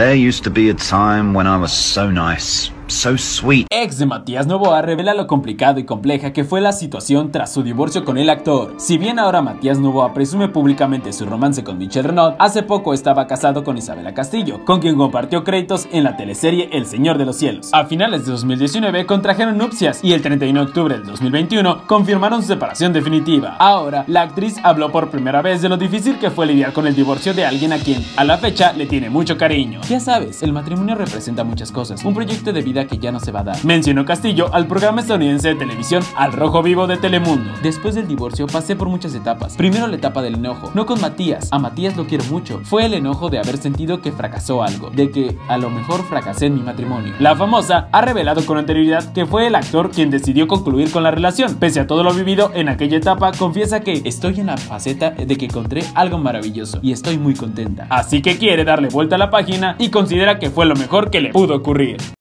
There used to be a time when I was so nice, so sweet. Ex de Matías Novoa revela lo complicado y compleja que fue la situación tras su divorcio con el actor. Si bien ahora Matías Novoa presume públicamente su romance con Michelle Renaud, hace poco estaba casado con Isabela Castillo, con quien compartió créditos en la teleserie El Señor de los Cielos. A finales de 2019 contrajeron nupcias y el 31 de octubre del 2021 confirmaron su separación definitiva. Ahora, la actriz habló por primera vez de lo difícil que fue lidiar con el divorcio de alguien a quien, a la fecha, le tiene mucho cariño. Ya sabes, el matrimonio representa muchas cosas, un proyecto de vida que ya no se va a dar, mencionó Castillo al programa estadounidense de televisión Al Rojo Vivo de Telemundo. Después del divorcio pasé por muchas etapas. Primero la etapa del enojo, no con Matías, a Matías lo quiero mucho. Fue el enojo de haber sentido que fracasó algo, de que a lo mejor fracasé en mi matrimonio. La famosa ha revelado con anterioridad que fue el actor quien decidió concluir con la relación. Pese a todo lo vivido en aquella etapa, confiesa que estoy en la faceta de que encontré algo maravilloso y estoy muy contenta. Así que quiere darle vuelta a la página y considera que fue lo mejor que le pudo ocurrir.